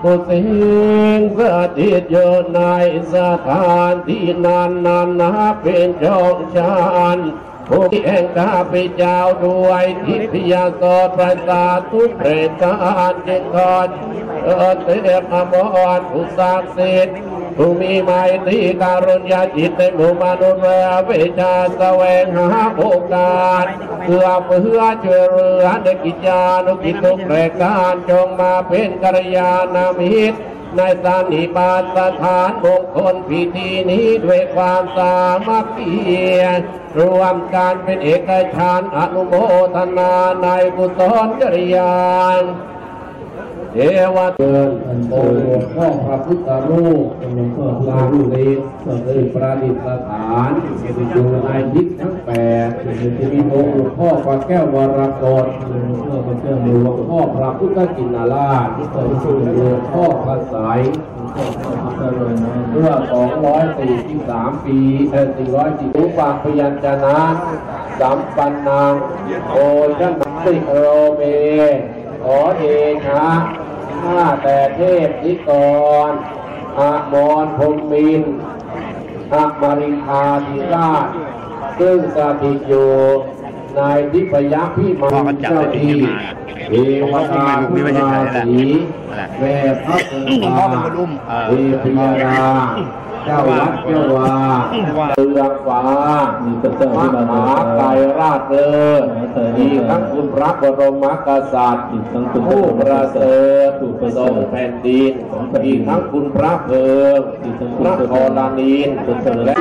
ผู้สิ่งสถิตอยู่ในสถานที่นั้นนะเป็นจงชานผู้แห่งข้าพเจ้าด้วยทิพยาสดประสาททุกเปรตการจึงขอเทพอมรผู้ศักดิ์สิทธิ์ผู้มีไมตรีการุณยาจิตในหมู่มนุษย์เวชาแสวงหาโอกาสเพื่อช่วยเหลือในกิจจานุกิจทุกรายการจงมาเป็นกัลยาณมิตรในสานิบาตสถานมงคลพิธีนี้ด้วยความสามัคคีรวมการเป็นเอกฉันท์อนุโมทนาในกุศลจริยาเทวะเดินโอหลวงพ่อพระพุทธรูปสร้างฤทธิ์ประดิษฐานอยู่ในทิศทั้ง8จะมีองค์หลวงพ่อพระแก้ววรกฏหลวงพ่อพระพุทธกินราชหลวงพ่อพระสายเมื่อ243 ปี440รูปังพยัญชนะสัมปันนังโอชนะสิโรเมขอเดชะข้าแต่เทพนิกรอมรพรหมินทร์อมรินทาธิราชซึ่งสถิตอยู่ในทิพยพิมานเจ้าที่เทวดาผู้ราศีแม่พระสุธาเทพยดาเจ้าวัดเจ้าวาเรืองฟ้ามหาไกรราชเลิศมีทั้งคุณพระบรมกษัตริย์ผู้ประเสริฐทรงแผ่นดินมีทั้งคุณพระเพลิงพระธรณีและ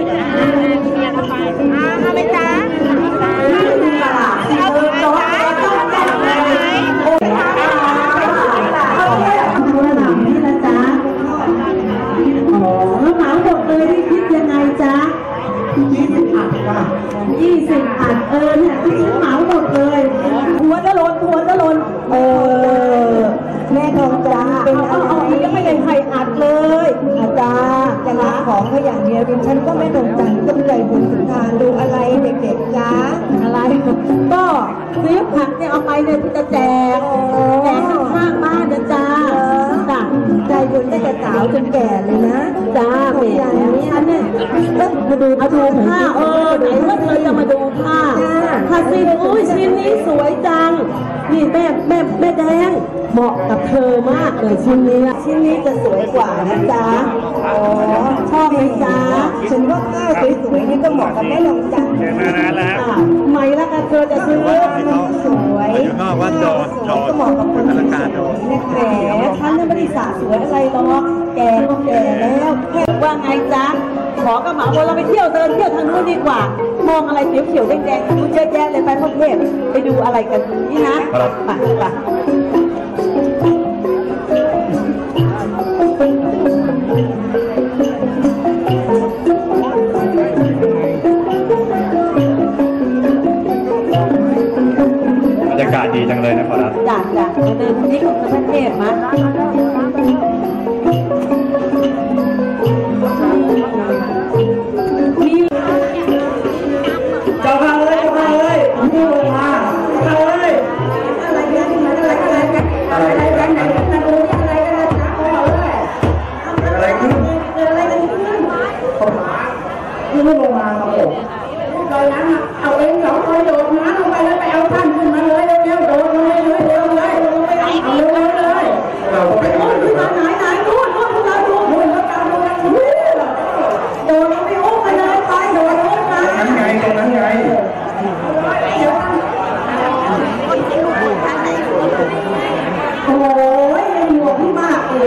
อะไรจ๊ะ20 อัดค่ะ20 อัดเนี่ยที่ฉันเหมาหมดเลยทัวร์จะลนแม่ทองจันเป็นเอาอีกก็ไม่ได้ใครอัดเลยอาจารย์จะรับของเขาอย่างเดียวดิฉันก็ไม่ทองจันต้องใจบุญสุนทานดูอะไรเด็กๆจ้าอะไรก็ซื้อผักเนี่ยเอาไปเนี่ยจะแจกข้างบ้านนะจ้าใจบุญได้แต่สาวจนแก่เลยนะจ้าเป็นอย่างนี้อันนี้มาดูผ้าไหนว่าเธอจะมาดูผ้าสิอุ้ยชิ้นนี้สวยจังนี่แม่แดงเหมาะกับเธอมากเลยชิ้นนี้จะสวยกว่านะจ๊ะชอบไหมจ๊ะฉันว่าผ้าสวยๆนี่ก็เหมาะกับแม่ลองจังไม่ละกันเธอจะซื้อสวยก็ว่าโดนก็เหมาะกับคนที่สวยแหมฉันไม่ได้สาสวยอะไรหรอกแก่ก็แก่แล้วแค่ว่าไงจ๊ะขอกระเหมาเราไปเที่ยวทางนู้นดีกว่ามองอะไรเขียวๆแดงๆดูเยอะแยะเลยไปพวกเทพไปดูอะไรกันนี่นะไปบรรยากาศดีจังเลยนะครับจ้ะเดินที่ของพระเทพมาไม่ลงมาครับผมลอยน้ำเอาเอง2 คนโดดน้ำลงไปแล้วไปเอาท่านขึ้นมาเลยเร็วๆโดดเลยเราก็ไปเอาขึ้นมาไหนนู่นเราดูแล้วกันโดดไปอุ้มไปเลยไปโดดอุ้มมาตรงนั้นไงโอ้ยยังอยู่ที่มากเลย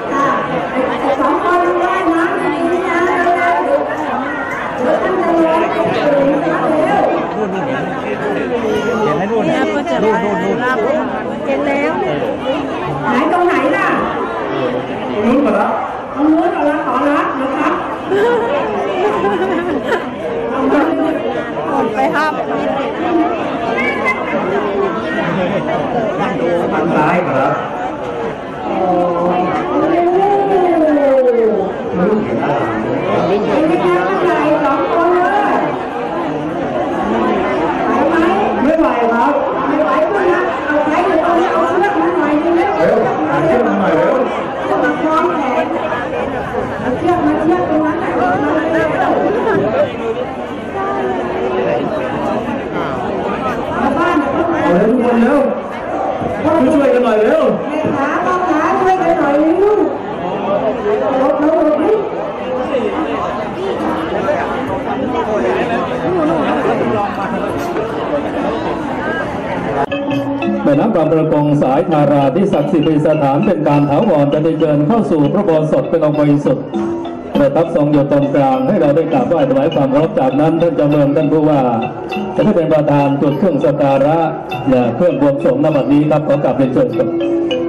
2 คนได้นะนี่นะเนี่ยก็จะรับเห็นแล้วไหนตรงไหนล่ะนู้นก่อนละขอรับนะครับไปห้ามทางซ้ายก่อนละไม่ไหวครับ ไม่ไหวก็นะเอาใช้เลยเอาเชือกมาหน่อยนึงเร็วเชือกมาหน่อยเร็วกันหน่อยเร็วแม่ขาพ่อขาช่วยกันหน่อยลูกแม่น้ำบางประกงสายธาราที่ศักดิ์สิทธิ์สถานเป็นการถาวรจะได้เชิญเข้าสู่พระโบสถเป็นองค์บริสุทธิ์ประทับทรงอยู่ตรงกลางให้เราได้กราบไหว้ถวายความเคารพจากนั้นท่านเจ้าเมืองท่านผู้ว่าจะได้เป็นประธานจุดเครื่องสักการะและเครื่องบวงสรวงณบัดนี้ครับขอกราบเรียนเชิญครับ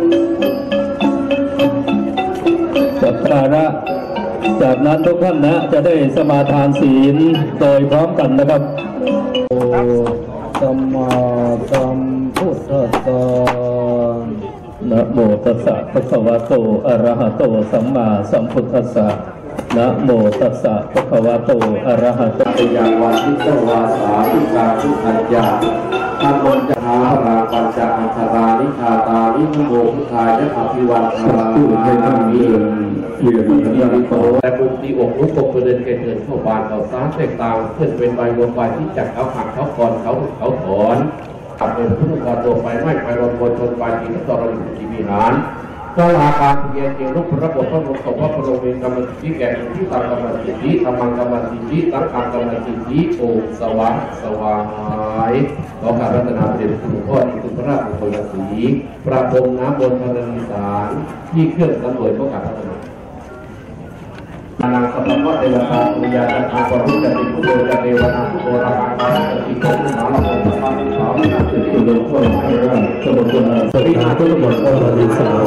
สักการะจากนั้นทุกท่านนะจะได้สมาทานศีลโดยพร้อมกันนะครับโอสัมมาสัมพุทธัสสะนะโมตัสสะภะคะวะโตอะระหะโตสัมมาสัมพุทธัสสะนะโมตัสสะภะคะวะโตอะระหะโตยาวาทิตวาสาทิกาทุขัญญาธรรมจหาราปัญจอันตรานิชาตานิโมพุทธายะอภิวันทารามิเรียนมีโตและบุญที่อกลุกปกประเด็นเกิดเกิดเข้าบานเขาสาแตกต่างเพื่อนเป็นใบบัวใบที่จักเขาหักเขาก่อนเขาถอนขับเป็นผู้ก่อตัวไปไม่ไปรอนบนชนไปที่นักตรอยู่ที่วิหารก็ลาการเรียนเกี่ยวกับพระบทพระบทของพระบรมกรรมสิทธิแก่ที่ตามกรรมสิทธิธรรมังกรรมสิทธิตั้งกรรมสิทธิโอสวรรค์สวายขอการรัตนาเปลี่ยนคุณพ่อที่คุณพระราชบุตรศรีประพรมน้ำบนธรณีสารที่เครื่องสำรวจก็การรัตนานานาสัพพะเทวตาปุญญาตาปรุจติปุโรจเทวนาปุโรรามาติโกมุนาลโภปะมิสามินาติโลโคไมราสมุทรนาสรินาทุกบทก็ระดิษฐ์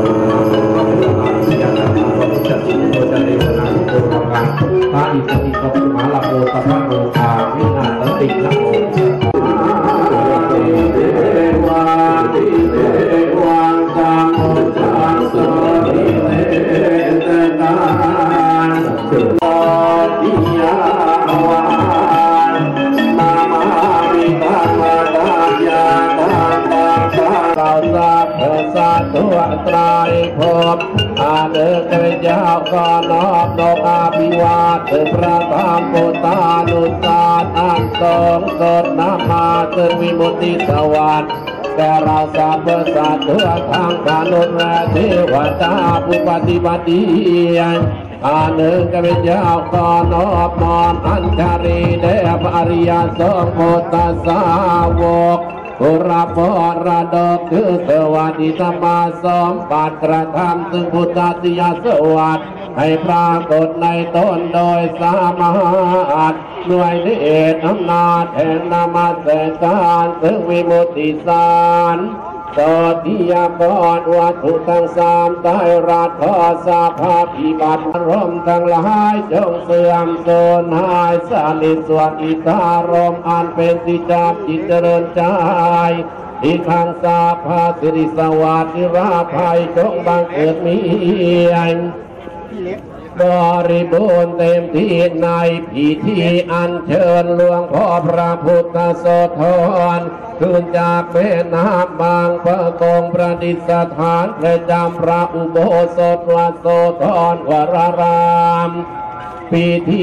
ยาตาปรุจติปุโรจเทวนาปุโรรามาตาอิสติโกมุนาลโภตะพะโรคาวินาศตินะโมเทวาติเทวังสัมพุทธัสสะทิเตนะโอติยาวานนามามิตามาตายาตาตาเราทราบเธอสาตัวตรายพบอาเดินกระเจ้าก็นอบนกอาภิวาทพระธรรมปุตตานุสาอันทรงสดนามาเกิดวิมุตติสวัสดิ์แต่เราสาบสัตว์ทั่วทางมนุษย์และเทวดาผู้ปฏิบัติดีอาหนึ่งกระเจ้าก็นอบน้อมอัญชลีเดชอริยสงฆ์พุทธสาวกผู้รับพรดกคือสวัสดิธรรมาสมบัติกระทำซึ่งพุทธติยสวัสดิ์ให้ปรากฏในตนโดยสามารถด้วยเดชอำนาจแห่งนามาสการซึ่งวิมุตติสารตติยากรวัตถุทั้งสามใต้ราชขอสาภาพิบัติรมทั้งหลายจงเสื่อมโทรมหายสานิสวดอิทารมอันเป็นที่จับจิตเจริญใจที่ขังสาภาสิริสวัสดิราภัยจงบังเกิดมีบริบูรณ์เต็มที่ในพิธีอัญเชิญหลวงพ่อพระพุทธโสธรขึ้นจากแม่น้ำบางปะกงประดิษฐานประจำพระอุโบสถวัดโสธรวรารามปีที่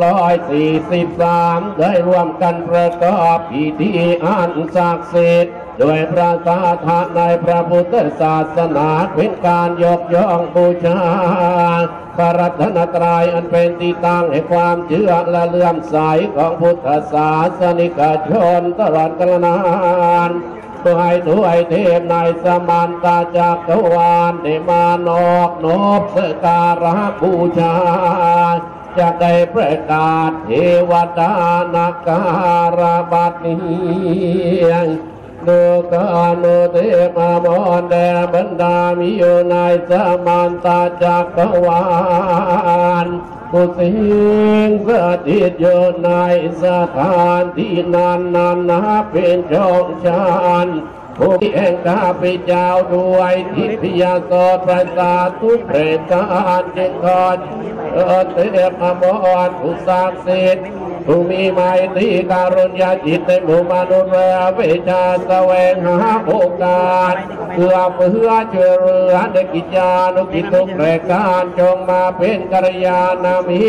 243ได้ร่วมกันประกอบพิธีอันศักดิ์สิทธิ์โดยพระสาธาในพระพุทธศาสนาเป็นการยกย่องบูชาพระรัตนตรัยอันเป็นที่ตั้งแห่งความเชื่อและเลื่อมใสของพุทธศาสนิกชนตลอดกาลนานให้ด้วยเทพในสมานตาจักรวาลได้มานอบนบสการะบูชาจะได้ประกาศเทวดานาการบัดนี้ดูกาโนเทพมอนแด่บรรดามิโยในสมานตาจักรวาลผู้สิงสถิตอยู่ในสถานที่นั้นนับเป็นชงชานผู้แห่งข้าพเจ้าด้วยทิพยโสตประสาททุกเพศการจึงขอเทพมอนผู้ศักดิ์สิทธิ์ผู้มีไมตรีการุณยจิตในหมู่มนุษย์และวิชาแสวงหาโอกาสเพื่อช่วยเหลือในกิจานุกิจทุกประการจงมาเป็นกัลยาณมิตร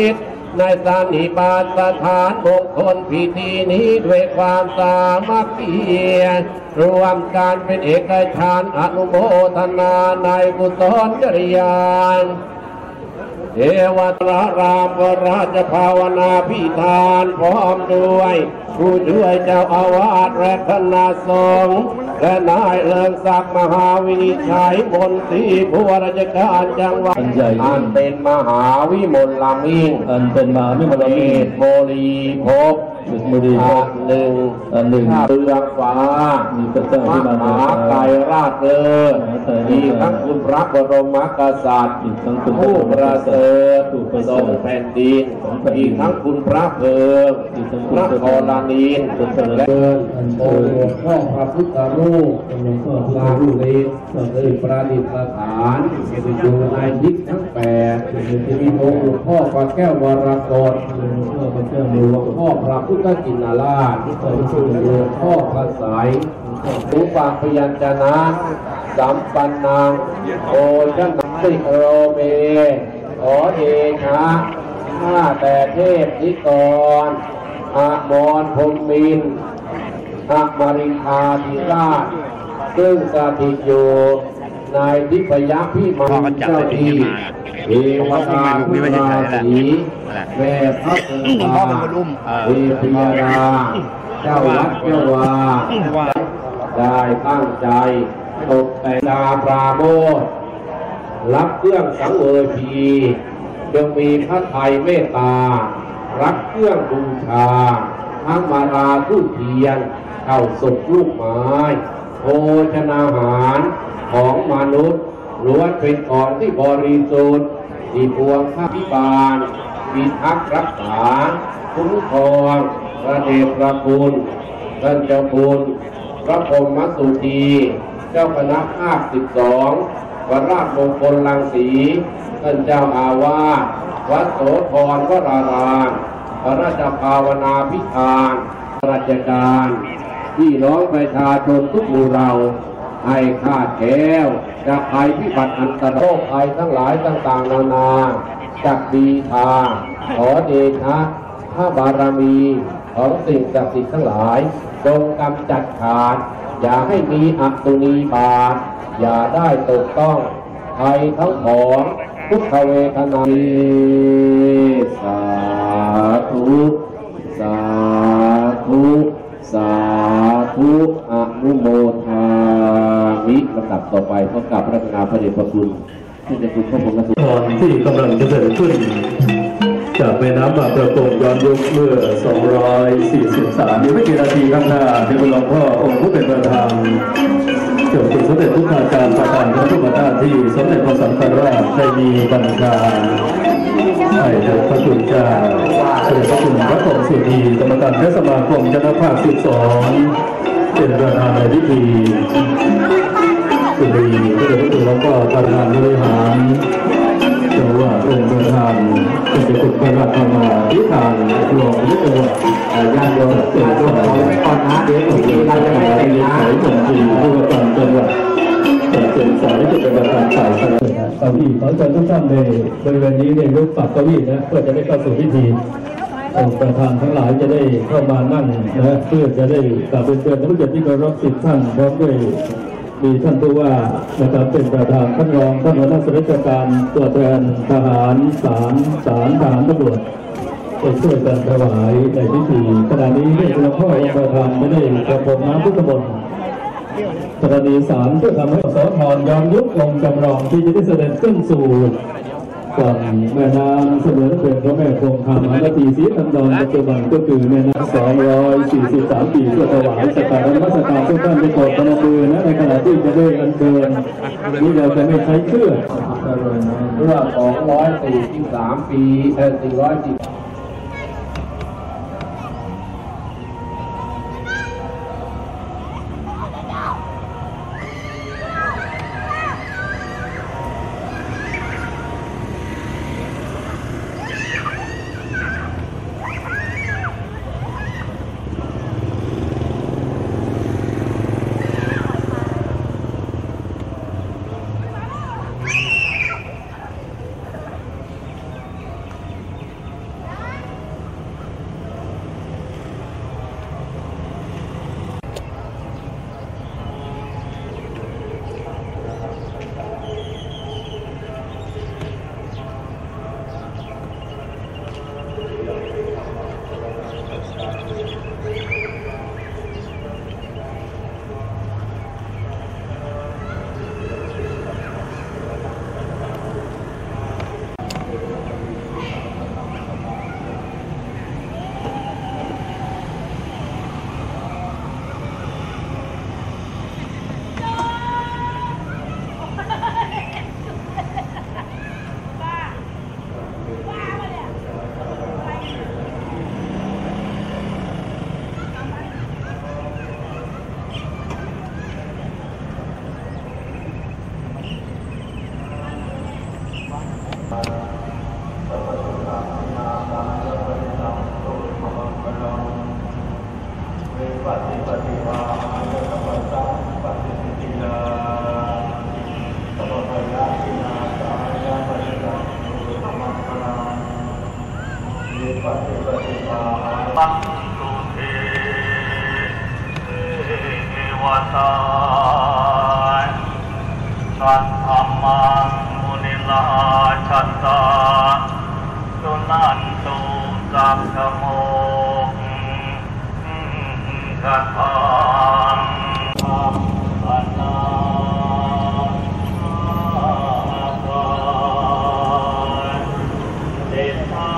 ในสันนิบาตสถานมงคลพิธีนี้ด้วยความสามัคคีรวมกันเป็นเอกฉันท์อนุโมทนาในกุศลจริยาเทวตรามวราชภาวนาพิธานพร้อมด้วยผู้ช่วยเจ้าอาวาสและคณะสงฆ์และนายเลิงศักดิ์มหาวินิจฉัยมนตรีผู้ว่าราชการจังหวัดอันเป็นมหาวิมลลามิ่งอันเป็นมหาวิมลเลามิ่งโมลีภพหนึ่งเรืองฟ้ามีพระเจ้าที่มาหาไกรราชเลิศมีทั้งคุณพระบรมกษัตริย์ผู้ประเสริฐทรงแผ่นดินมีทั้งคุณพระเพลิงพระธรณีและองค์พ่อพระพุทธรูปสร้างฤทธิ์ประดิษฐานอยู่ในทิศทั้ง8มีองค์หลวงพ่อพระแก้ววรกตหลวงพ่อพระพุทธกินราชหลวงพ่อพระสายรูปพยัญชนะสัมปันนังโอชนะสิโรเมขอเดชะข้าแต่เทพนิกรอมรพรหมินทร์มาริคาธิราชซึ่งสถิตอยู่ในทิพยพิมานเจ้าที่เทวดาผู้ราศีแม่พระพุทธาเทพยดาเจ้าวัดเจ้าวาได้ตั้งใจตกแต่งดาปราโมทย์รับเครื่องสังเวยทีจงมีพระทัยเมตตารับเครื่องบูชาทั้งมาราทูปเทียนเข้าศพลูกไม้โภชนาหารของมนุษย์ล้วนเป็นของที่บริสุทธิ์ที่ปวงข้าพิบาลพิทักษ์รักษาคุ้มครองพระเดชพระคุณท่านเจ้าคุณพระพรหมสุธีเจ้าคณะภาค12 วราชมงคลรังสีท่านเจ้าอาวาสวัดโสธรวรารามพระราชภาวนาพิธานราชการพี่น้องประชาชนทุกหมู่เราให้ขาดแคล้วจากภัยพิบัติอันตรายโรคภัยทั้งหลายต่างๆนานาจากดีทาขอเดชะพระบารมีของสิ่งศักดิ์สิทธิ์ทั้งหลายจงกำจัดขาดอย่าให้มีอสุนีบาทอย่าได้ตกต้องภัยทั้งของทุกขเวทนาสาธุสาธุสาธุอนุโมทามิลำดับต่อไปพบกับพระนาพระเดชพระคุณที่จะคุณพระพรหมสุธีที่กำลังจะเกิดขึ้นจากแม่น้ำบางประกงย้อนยุคเมื่อ243นี้ไม่กี่นาทีข้างหน้าที่หลวงพ่อองค์ผู้เป็นประธานเกี่ยวกับสมเด็จพุทธาจารย์ประธานพระพุทธหน้าที่สมเด็จพระสังฆราชได้มีบัญชาให้เดชพระคุณเจ้าเสด็จพระคุณพระพรหมสุธีกรรมการและสมาคมเจ้าหน้าภาค12เป็นประธานในพิธีสุรีพระเดชพระคุณแล้วก็ประธานบริหารเจ้าว่าองค์ประธานเป็นคุณพระราชมาพิธานรวมวิทยาญาโยมเสด็จพระก่อนนะเดี๋ยวเราจะไม่ได้นะสายมนตรีผู้ว่าการจังหวัดเป็นสายที่เป็นประธานฝ่ายคณะเก้าอี้ขอเชิญทุกท่านในบริเวณนี้ในรูปปักเก้าอี้นะเพื่อจะได้เข้าสู่พิธีองค์ประธานทั้งหลายจะได้เข้ามานั่งนะเพื่อจะได้กราบเรียนท่านผู้เกียรติที่เคารพ10ท่านพร้อมด้วยมีท่านผู้ว่านะครับเป็นประธานท่านรองท่านหัวหน้าส่วนราชการตัวแทนทหารศาลทหารตำรวจได้ช่วยกันถวายในพิธีขณะนี้ได้หลวงพ่อองค์ประธานไม่ได้กระพรมน้ำพุทธมนต์ธรณีสารเพื่อทำให้โสธรย้อนยุคองค์จำลองที่จะได้เสด็จขึ้นสู่ฝั่งแม่น้ำเสมือนเป็นพระแม่คงคำมหานาทีศรีธันดรปัจจุบันก็คือแม่น้ำ243 ปีเพื่อถวายสักการะนมัสการทุกท่านได้โปรดพนมมือนะในขณะที่จะได้อัญเชิญนี่เราจะไม่ใช้เครื่องเมื่อ243 ปี410 ปังสุเทวตาสัทธรรมังมุนิลาชัตตาสุนันตุสัพพโมกขังปัญญาเดชา